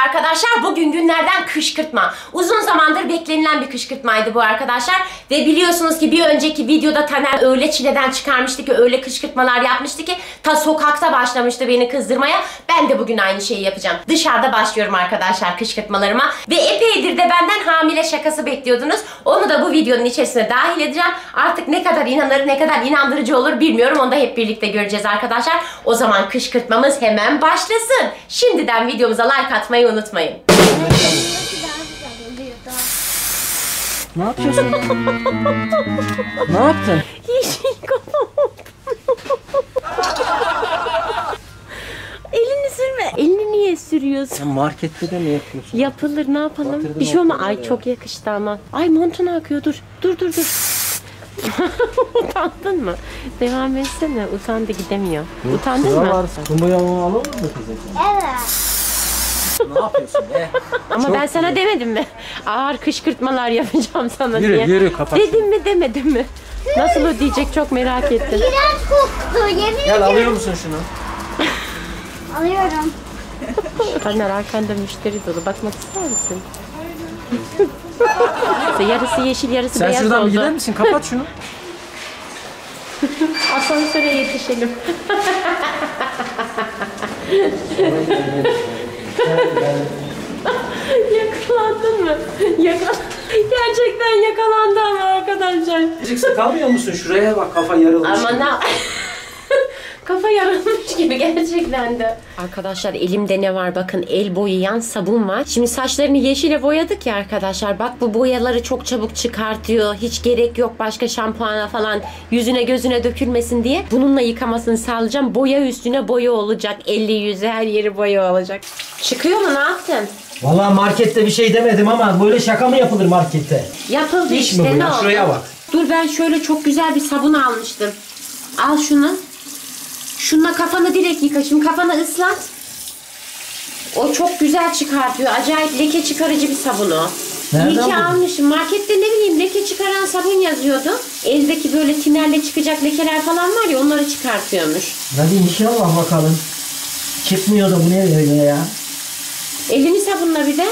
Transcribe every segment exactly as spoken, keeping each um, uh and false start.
arkadaşlar. Bugün günlerden kışkırtma. Uzun zamandır beklenilen bir kışkırtmaydı bu arkadaşlar. Ve biliyorsunuz ki bir önceki videoda Taner öyle çileden çıkarmıştı ki, öyle kışkırtmalar yapmıştı ki ta sokakta başlamıştı beni kızdırmaya. Ben de bugün aynı şeyi yapacağım. Dışarıda başlıyorum arkadaşlar kışkırtmalarıma. Ve epeydir de benden hamile şakası bekliyordunuz. Onu da bu videonun içerisine dahil edeceğim. Artık ne kadar inanır, ne kadar inandırıcı olur bilmiyorum. Onu da hep birlikte göreceğiz arkadaşlar. O zaman kışkırtmamız hemen başlasın. Şimdiden videomuza like atmayı unutmayın. Ne yapıyorsun? Ne yaptın? Yeşil kafam. Elini sürme. Elini niye sürüyorsun? Sen markette de mi yapıyorsun? Yapılır, ne yapalım? Batırdım Bir şey olma. Ay ya. çok yakıştı ama. Ay montuna akıyor, dur. Dur dur dur. Utandın mı? Devam etsene. Utandı, gidemiyor. Yok, Utandın mı? Var. Bu boyamı alalım mı kızım? Evet. Ne yapıyorsun be? Ama Çok ben sana güzel. demedim mi? Ağır kışkırtmalar yapacağım sana Yürü, diye. yürü, kapat. Dedim mi demedim mi? Nasıl ödeyecek çok merak ettim. İğrenç koktu, yemin Gel ederim. alıyor musun şunu? Alıyorum. Taner arkanda müşteri dolu. Bakmak ister misin? Yarısı yeşil, yarısı Sen beyaz şuradan oldu. bir gider misin? Kapat şunu. Asansöre yetişelim. Yakalandın mı? Yakal Gerçekten yakalandı ama arkadaşlar. Azıcık sıkamıyor musun? Şuraya bak, kafa yarılmış. Ama ne? Kafa yarılmış gibi gerçekten de. Arkadaşlar elimde ne var bakın, el boyayan sabun var. Şimdi saçlarını yeşile boyadık ya arkadaşlar. Bak bu boyaları çok çabuk çıkartıyor. Hiç gerek yok başka şampuana falan yüzüne gözüne dökülmesin diye. Bununla yıkamasını sağlayacağım. Boya üstüne boya olacak. Eli yüzü her yeri boya olacak. Çıkıyor mu, ne yaptın? Vallahi markette bir şey demedim ama böyle şaka mı yapılır markette? Yapıldı İş işte, mi bu ne ya? oldu? Şuraya bak. Dur ben şöyle çok güzel bir sabun almıştım. Al şunu. Şununla kafanı direkt yıka. Şimdi kafanı ıslat. O çok güzel çıkartıyor. Acayip leke çıkarıcı bir sabun o. Nereden İyi ki buldun? almışım. Markette ne bileyim leke çıkaran sabun yazıyordu. Eldeki böyle tinerle çıkacak lekeler falan var ya, onları çıkartıyormuş. Hadi inşallah bakalım. Çıkmıyor da bu ne böyle ya? Elini sabunla bir de.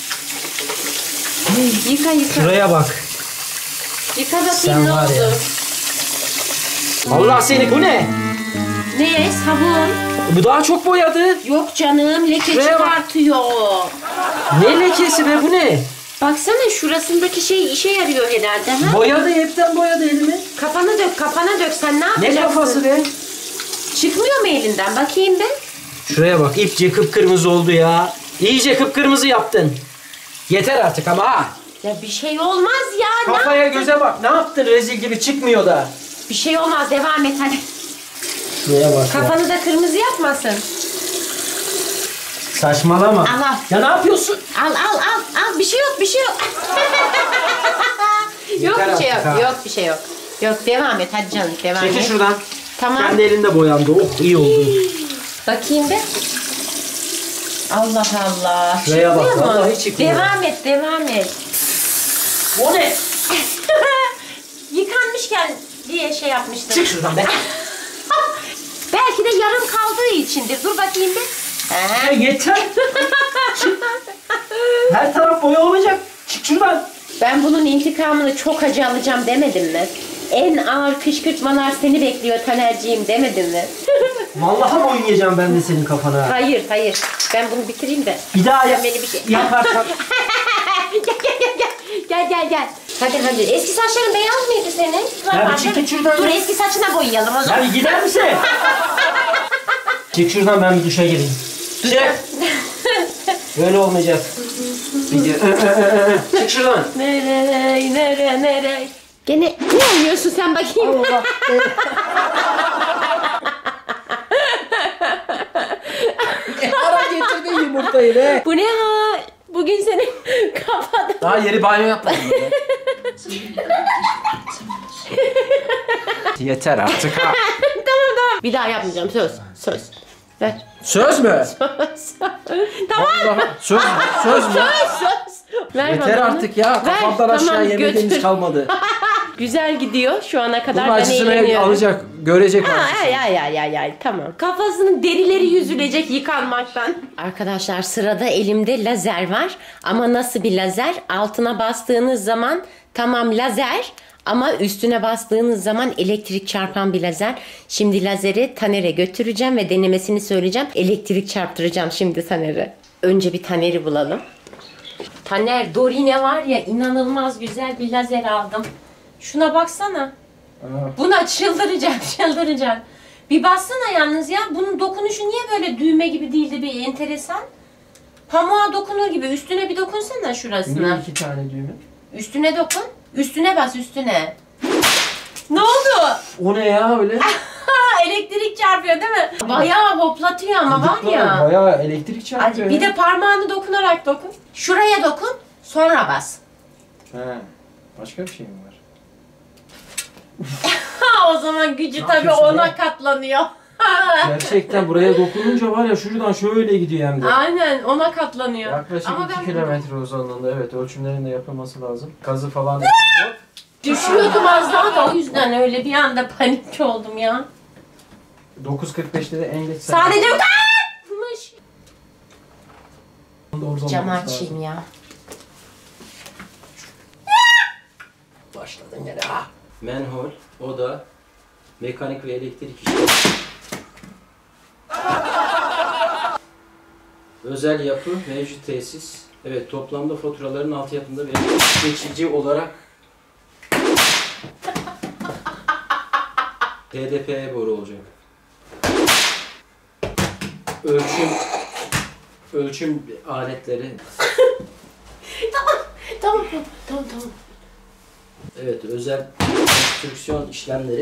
Yıka yıka. Şuraya bak. Yıka bakayım Sen ne var oldu. ya. Allah seni, bu ne? Ne? Sabun. Bu daha çok boyadı. Yok canım, leke Şuraya bak. çıkartıyor. Ne lekesi be, bu ne? Baksana şurasındaki şey işe yarıyor herhalde ha? Boyadı, hepten boyadı elimi. Kafana dök, kafana dök. Sen ne yapacaksın? Ne kafası be? Çıkmıyor mu elinden? Bakayım ben. Şuraya bak, ipçe kıpkırmızı oldu ya. İyice kıpkırmızı yaptın. Yeter artık ama ha. Ya bir şey olmaz ya. Ne Kafaya yaptın? göze bak, ne yaptın, rezil gibi çıkmıyor da. Bir şey olmaz, devam et hadi. Şuraya bak ya. Kafanı da kırmızı yapmasın. Saçmalama. Al, al. Ya ne yapıyorsun? Al al al al, bir şey yok, bir şey yok. Yok Yeter bir şey yok, artık ha. yok bir şey yok. Yok, devam et hadi canım, devam Çekil et. şuradan. Tamam. Kendi elinde boyandı. Oh, iyi oldu. Bakayım be. Allah Allah. Şuraya bak, Çıkmıyor mu? vallahi çıkmıyor. Devam et, devam et. O ne? Yıkanmışken diye şey yapmıştım. Çık şuradan be. Belki de yarım kaldığı içindir. Dur bakayım bir. Ya yeter. Çık. Her taraf boya olacak. Çık şuradan. Ben bunun intikamını çok acı alacağım demedim mi? En ağır kışkırtmalar seni bekliyor Tanerciğim demedim mi? Vallahi mı oynayacağım ben de senin kafana? Hayır hayır. Ben bunu bitireyim de. Bir daha yap. Beni bir şey- Yaparsan. gel gel gel gel. Gel gel gel. Hadi hadi. Eski saçların beyaz mıydı senin? Ya bir Var, çık değil mi? git şuradan Dur ya. eski saçına boyayalım o zaman. Ya bir gider misin? Çık şuradan, ben bir duşa gireyim. Çık. Böyle olmayacak. Video. Çık şuradan. Nereye nereye nereye? Gene ne oynuyorsun sen bakayım? Allah. Ara getirdin yumurtayı be. Bu ne ha? Bugün senin kafada. Daha yeri banyo yapmadım. Yeter artık ha. Tamam tamam. Bir daha yapmayacağım, söz. Söz. Ver. Söz mü? Söz. Tamam. Allah, söz mü? Söz mü? Söz söz. Ver Yeter bana onu. artık ya. Ver, Kafamdan aşağı tamam, yemediğimiz götür. kalmadı. Güzel gidiyor şu ana kadar. Bunun Ben acısını eğleniyorum. alacak, görecek Ha, acısını. ay ay ay ay ay tamam. Kafasının derileri yüzülecek yıkanmaktan. Arkadaşlar sırada elimde lazer var. Ama nasıl bir lazer? Altına bastığınız zaman tamam lazer. Ama üstüne bastığınız zaman elektrik çarpan bir lazer. Şimdi lazeri Taner'e götüreceğim ve denemesini söyleyeceğim. Elektrik çarptıracağım şimdi Taner'e. Önce bir Taner'i bulalım. Taner, Dorine var ya, inanılmaz güzel bir lazer aldım. Şuna baksana. Aa, Buna çıldıracağım, çıldıracağım. Bir bassana yalnız ya. Bunun dokunuşu niye böyle düğme gibi değil de bir enteresan? Pamuğa dokunur gibi. Üstüne bir dokunsana şurasına. niye iki tane düğme? Üstüne dokun. Üstüne bas, üstüne. Ne oldu? O ne ya öyle? Elektrik çarpıyor değil mi? Bayağı hoplatıyor ama var ya. Bayağı elektrik çarpıyor. Hadi bir ya. de parmağını dokunarak dokun. Şuraya dokun, sonra bas. He. Başka bir şey mi var? Ha, o zaman gücü Ne tabii yapıyorsun ona be? katlanıyor. Gerçekten buraya dokununca var ya şuradan şöyle gidiyor hem de. Aynen, ona katlanıyor. Yaklaşık Ama iki ben kilometre uzunluğunda, evet, ölçümlerin de yapılması lazım. Kazı falan yapılıyor. düşüyordum az daha da o yüzden öyle bir anda panik oldum ya. dokuz kırk beşte de en geç Sadece kalmış. Doğru Camı olması açayım lazım. ya. Başladın gene ha. Manhole, oda, mekanik ve elektrik işleri. Özel yapı, mevcut tesis. Evet, toplamda faturaların altyapında ve geçici olarak D D P boru olacak. Ölçüm ölçüm aletleri. Tamam, tamam, tamam, tamam. Evet, özel konstrüksiyon işlemleri.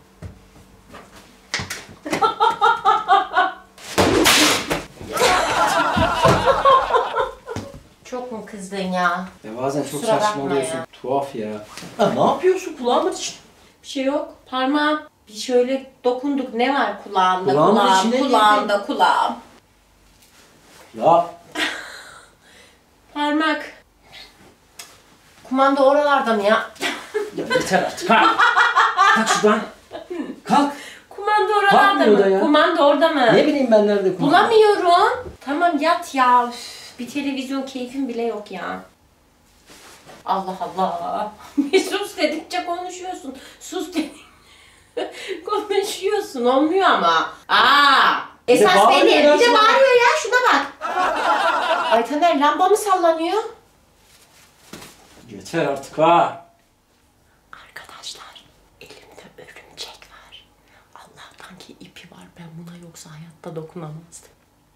Çok mu kızdın ya? Ya bazen çok Kusura bakma saçmalıyorsun. ya. Tuhaf ya. Ha, ne yapıyorsun? Kulağımın içine. Bir şey yok. Parmağım. Bir şöyle dokunduk. Ne var kulağımda? Kulağımın kulağım, içine kulağımda, kulağım. Ya Parmak. Kumanda oralarda mı ya? Ya yeter artık ha. Kalk şuradan. Kalk. Kumanda oralarda Kalkmıyor mı? da ya. Kumanda orada mı? Ne bileyim ben nerede kulağım. Bulamıyorum. Tamam yat ya. Üf, bir televizyon keyfim bile yok ya. Allah Allah. Bir sus dedikçe konuşuyorsun. Sus dedik. Konuşuyorsun. Olmuyor ama. Aa. de Esas bağırıyor benim. ya Bir de sana. bağırıyor ya. Şuna bak. Ay Taner, lamba mı sallanıyor? Yeter artık ha. Arkadaşlar, elimde örümcek var. Allah'tan ki ipi var. Ben buna yoksa hayatta dokunamazdım.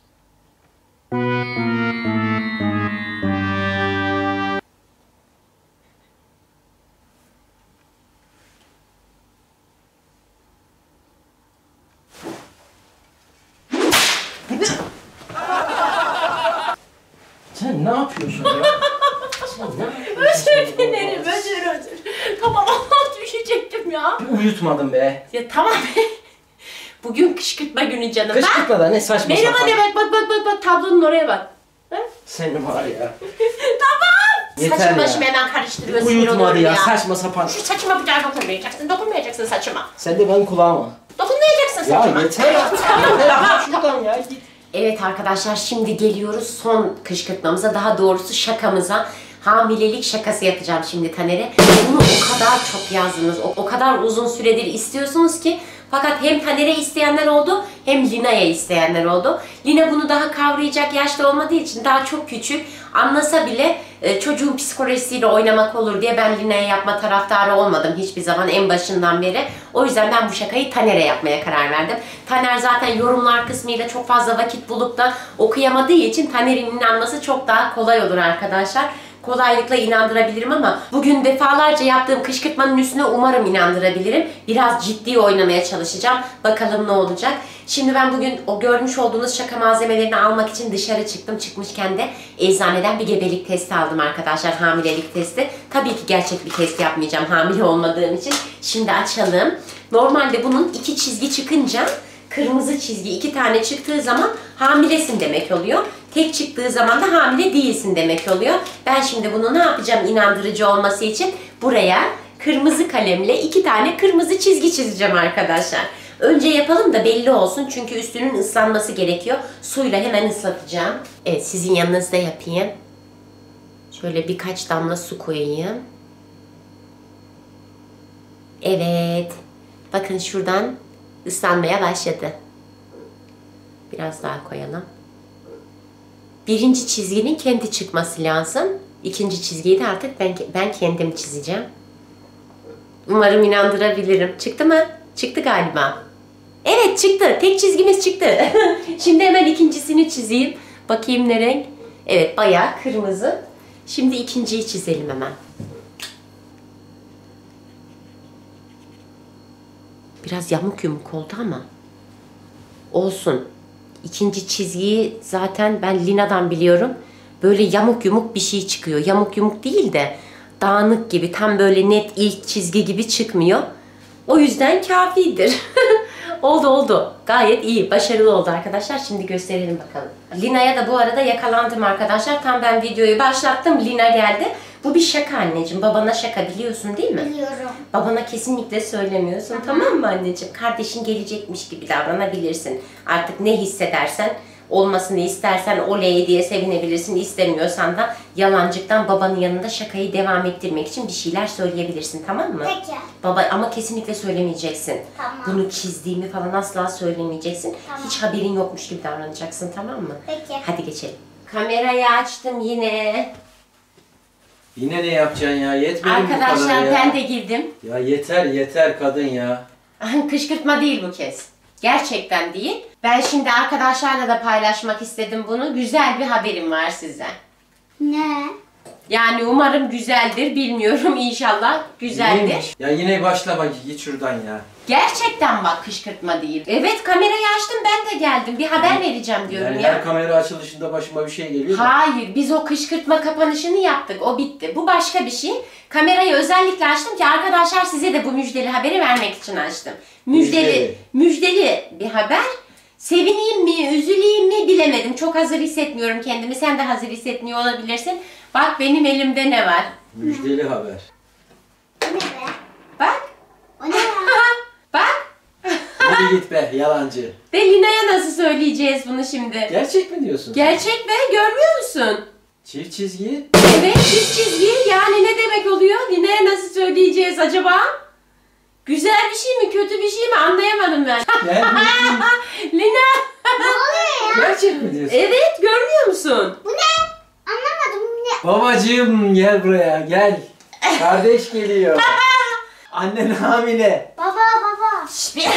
Sen ne yapıyorsun ya? Sen ne yapıyorsun? Özür dilerim, özür özür. Tamam, Allah düşecektim ya. Uyutmadım be. Ya tamam. Bugün kışkırtma günü canım. Bak. Kışkırtma da ne saçma Merhaba sapan. de bak bak bak bak bak tablonun oraya bak. Ha? Senin var ya. Tamam. Yeter Saçım ya. başımı hemen karıştırıyorsun. Uyutmadı oluyorum ya, saçma sapan. Şu saçıma bir daha dokunmayacaksın. Dokunmayacaksın saçıma. Sen de benim kulağıma. Dokunmayacaksın Ya saçıma. yeter artık. Yeter şuradan ya git. Evet arkadaşlar, şimdi geliyoruz son kışkırtmamıza, daha doğrusu şakamıza. Hamilelik şakası yapacağım şimdi Taner'e. Bunu o kadar çok yazdınız, o, o kadar uzun süredir istiyorsunuz ki. Fakat hem Taner'e isteyenler oldu, hem Lina'ya isteyenler oldu. Lina bunu daha kavrayacak yaşta olmadığı için daha çok küçük. Anlasa bile e, çocuğun psikolojisiyle oynamak olur diye ben Lina'ya yapma taraftarı olmadım hiçbir zaman, en başından beri. O yüzden ben bu şakayı Taner'e yapmaya karar verdim. Taner zaten yorumlar kısmıyla çok fazla vakit bulup da okuyamadığı için Taner'in inanması çok daha kolay olur arkadaşlar. Kolaylıkla inandırabilirim ama bugün defalarca yaptığım kışkırtmanın üstüne umarım inandırabilirim. Biraz ciddi oynamaya çalışacağım. Bakalım ne olacak. Şimdi ben bugün o görmüş olduğunuz şaka malzemelerini almak için dışarı çıktım. Çıkmışken de eczaneden bir gebelik testi aldım arkadaşlar. Hamilelik testi. Tabii ki gerçek bir test yapmayacağım hamile olmadığım için. Şimdi açalım. Normalde bunun iki çizgi çıkınca, kırmızı çizgi iki tane çıktığı zaman hamilesin demek oluyor. Tek çıktığı zaman da hamile değilsin demek oluyor. Ben şimdi bunu ne yapacağım inandırıcı olması için? Buraya kırmızı kalemle iki tane kırmızı çizgi çizeceğim arkadaşlar. Önce yapalım da belli olsun çünkü üstünün ıslanması gerekiyor. Suyla hemen ıslatacağım. Evet, sizin yanınızda yapayım. Şöyle birkaç damla su koyayım. Evet. Bakın şuradan ıslanmaya başladı. Biraz daha koyalım. Birinci çizginin kendi çıkması lazım. İkinci çizgiyi de artık ben, ben kendim çizeceğim. Umarım inandırabilirim. Çıktı mı? Çıktı galiba. Evet, çıktı. Tek çizgimiz çıktı. Şimdi hemen ikincisini çizeyim. Bakayım ne renk? Evet, bayağı kırmızı. Şimdi ikinciyi çizelim hemen. Biraz yamuk yumuk oldu ama olsun. İkinci çizgiyi zaten ben Lina'dan biliyorum. Böyle yamuk yumuk bir şey çıkıyor. Yamuk yumuk değil de dağınık gibi, tam böyle net ilk çizgi gibi çıkmıyor. O yüzden kafidir. Oldu oldu. Gayet iyi. Başarılı oldu arkadaşlar. Şimdi gösterelim bakalım. Lina'ya da bu arada yakalandım arkadaşlar. Tam ben videoyu başlattım. Lina geldi. Bu bir şaka anneciğim. Babana şaka, biliyorsun değil mi? Biliyorum. Babana kesinlikle söylemiyorsun. Tamam, tamam mı anneciğim? Kardeşin gelecekmiş gibi davranabilirsin. Artık ne hissedersen, olmasını istersen oley diye sevinebilirsin. İstemiyorsan da yalancıktan babanın yanında şakayı devam ettirmek için bir şeyler söyleyebilirsin. Tamam mı? Peki. Baba, ama kesinlikle söylemeyeceksin. Tamam. Bunu çizdiğimi falan asla söylemeyeceksin. Tamam. Hiç haberin yokmuş gibi davranacaksın, tamam mı? Peki. Hadi geçelim. Kamerayı açtım yine. Yine ne yapacaksın ya? Yetmedi mi bu kadar Arkadaşlar ya? ben de girdim. Ya yeter yeter kadın ya. Kışkırtma değil bu kez. Gerçekten değil. Ben şimdi arkadaşlarla da paylaşmak istedim bunu. Güzel bir haberim var size. Ne? Yani umarım güzeldir. Bilmiyorum, inşallah güzeldir. Neymiş? Ya yine başla bak, git şuradan ya. Gerçekten bak, kışkırtma değil. Evet, kamerayı açtım, ben de geldim. Bir haber vereceğim diyorum Yani ya. her kamera açılışında başıma bir şey geliyor da. Hayır, biz o kışkırtma kapanışını yaptık. O bitti. Bu başka bir şey. Kamerayı özellikle açtım ki arkadaşlar, size de bu müjdeli haberi vermek için açtım. Müjdeli, müjdeli, müjdeli bir haber. Sevineyim mi, üzüleyim mi bilemedim. Çok hazır hissetmiyorum kendimi. Sen de hazır hissetmiyor olabilirsin. Bak benim elimde ne var? Müjdeli haber. O ne be? Bak. O ne ya? Bak. Hadi git be yalancı. Ve Lina'ya nasıl söyleyeceğiz bunu şimdi? Gerçek mi diyorsun? Gerçek be, görmüyor musun? Çift çizgi. Evet, çift çizgi. Yani ne demek oluyor? Lina'ya nasıl söyleyeceğiz acaba? Güzel bir şey mi, kötü bir şey mi, anlayamadım ben. Yani Lina. Ne oluyor ya? gerçek mi diyorsun? Evet, görmüyor musun? Bu ne? Anlamadım. Ne? Babacığım gel buraya gel. Kardeş geliyor. Annen hamile. Baba baba. Şş, bir...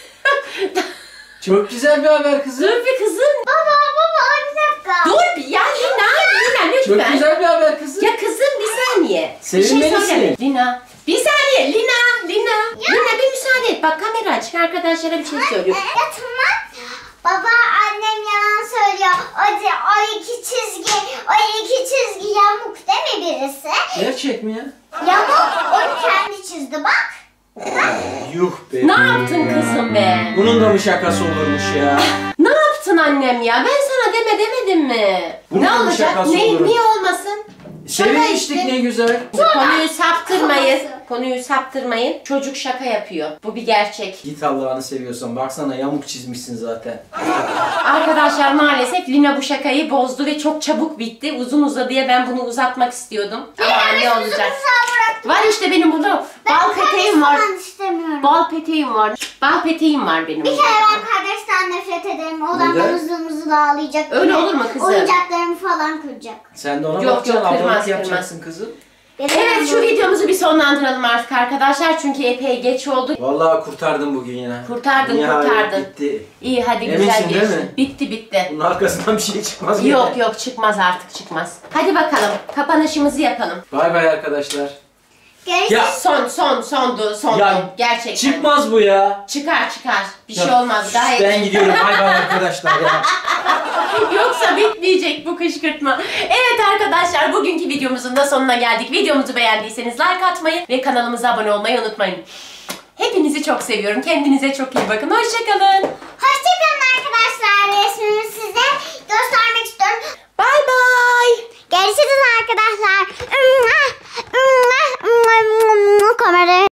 Çok güzel bir haber kızım. Dur bir kızım. Baba baba bir dakika. Dur bir ya Lina. Lina lütfen. Çok güzel bir haber kızım. Ya kızım bir saniye. Bir şey Sevinmelisin. söyleme. Lina. Bir saniye Lina. Lina. Lina bir müsaade et. Bak kamera açık, arkadaşlara bir şey söylüyor. Ya tamam. Baba annem yalan söylüyor. O, o iki çizgi, o iki çizgi yamuk değil mi birisi? Gerçek mi ya? Yamuk onu kendi çizdi bak. Yuh be. Ne yaptın kızım be? Bunun da mı şakası olurmuş ya? Ne yaptın annem ya? Ben sana deme demedim mi? Bunun ne da mı olacak? şakası Ne, olur? niye olmasın? Sevinmiştik işte. ne güzel. Konuyu saptırmayın. Şakası. Konuyu saptırmayın. Çocuk şaka yapıyor. Bu bir gerçek. Git Allah'ını seviyorsan. Baksana yamuk çizmişsin zaten. Arkadaşlar maalesef Lina bu şakayı bozdu ve çok çabuk bitti. Uzun uzadıya ben bunu uzatmak istiyordum. Ama ne olacak? Var işte benim burada bal peteğim var. Ben istemiyorum. Bal peteğim var. Bal peteğim var benim. Bir burada. kere ben kardeşten nefret ederim. O da Neden? mızıl mızıl ağlayacak. Öyle Yine olur mu kızım? Oyuncaklarımı falan kıracak. Sen de ona Yok, bakacaksın. yok, kırmaz, Ablalık kırmaz. yapacaksın kızım. Evet, şu videomuzu bir sonlandıralım artık arkadaşlar. Çünkü epey geç oldu. Vallahi kurtardım bugün ya. Kurtardın, Nihayet kurtardın. bitti. İyi hadi Eminsin güzel değil geçti. mi? Bitti bitti. Bunun arkasından bir şey çıkmaz mı? Yok yok çıkmaz artık çıkmaz. Hadi bakalım kapanışımızı yapalım. Bay bay arkadaşlar. Görüşürüz. Ya Son son sondu sondu. Ya, Gerçekten. çıkmaz bu ya. Çıkar çıkar. Bir şey Ya, olmaz gayet. Ben gidiyorum. Bay bay arkadaşlar ya. Yoksa bitmeyecek bu kışkırtma. Evet arkadaşlar bugünkü videomuzun da sonuna geldik. Videomuzu beğendiyseniz like atmayı ve kanalımıza abone olmayı unutmayın. Hepinizi çok seviyorum. Kendinize çok iyi bakın. Hoşçakalın. Hoşçakalın arkadaşlar. Resmimi size göstermek istiyorum. Bay bay. Görüşürüz arkadaşlar. kamerayı